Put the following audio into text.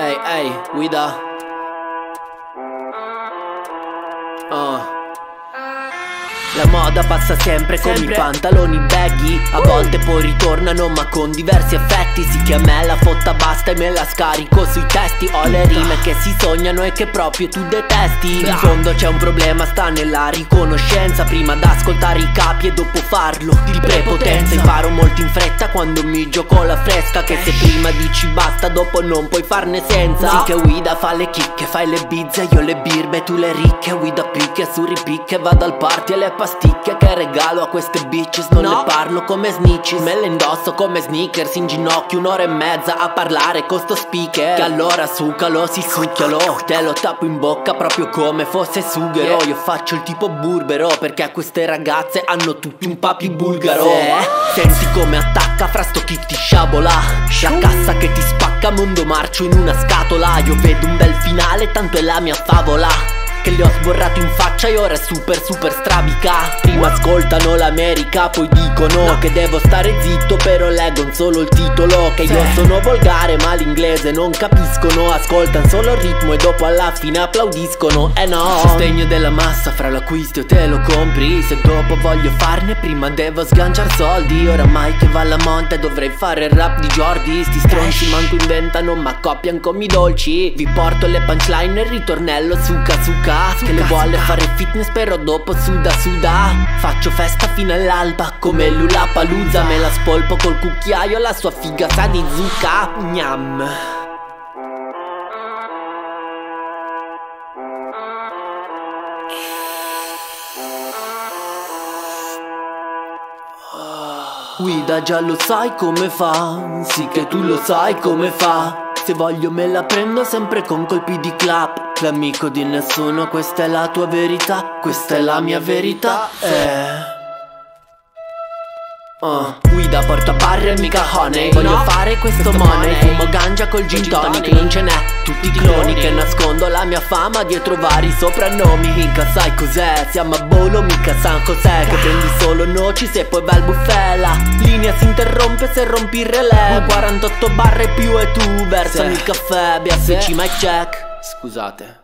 Ehi, ehi, guida. La moda passa sempre come i pantaloni baggy. A volte poi ritornano ma con diversi effetti. Sì che a me la fotta basta e me la scarico sui testi. Ho le rime che si sognano e che proprio tu detesti. In fondo c'è un problema, sta nella riconoscenza. Prima d'ascoltare i capi e dopo farlo di prepotenza. Imparo molto in fretta quando mi gioco la fresca. Che se prima dici basta dopo non puoi farne senza. Sì che guida fa le chicche, fai le bizze, io le birbe, tu le ricche. Guida picche su ripicche, vado al party e le pasticche che regalo a queste bitches. Non ne parlo come snitches, me le indosso come sneakers. In ginocchio un'ora e mezza a parlare con sto speaker. Che allora succalo, si succhialo, te lo tappo in bocca proprio come fosse sughero. Io faccio il tipo burbero perché queste ragazze hanno tutti un papi bulgaro. Senti come attacca fra sto chi ti sciabola. La cassa che ti spacca, mondo marcio in una scatola. Io vedo un bel finale, tanto è la mia favola. Che li ho sborrato in faccia e ora è super strabica. Prima ascoltano l'America, poi dicono che devo stare zitto, però leggono solo il titolo. Che io sono volgare ma l'inglese non capiscono. Ascoltano solo il ritmo e dopo alla fine applaudiscono. No, sostegno della massa, fra l'acquisto te lo compri. Se dopo voglio farne prima devo sganciar soldi. Oramai che va alla monte dovrei fare il rap di Jordi. Sti stronzi manco inventano ma copiano come i dolci. Vi porto le punchline e il ritornello suca che le vuole fare fitness però dopo suda. Faccio festa fino all'alba come Lollapalooza. Me la spolpo col cucchiaio, la sua figa sa di zucca. Gnam. Guida già lo sai come fa, sì che tu lo sai come fa. Se voglio me la prendo sempre con colpi di clap. L'amico di nessuno, questa è la tua verità, questa è la mia verità. Guida porta barre e mica honey. Voglio fare questo money. Fumo ganja col gin tonic, non ce n'è tutti i cloni. Che nascondo la mia fama dietro vari soprannomi. Mica sai cos'è, siamo a Bolo, mica San José. Che prendi solo noci se poi va il buffet. La linea si interrompe se rompi il relè. 48 barre più e tu versami il caffè. BSC mic check. Scusate.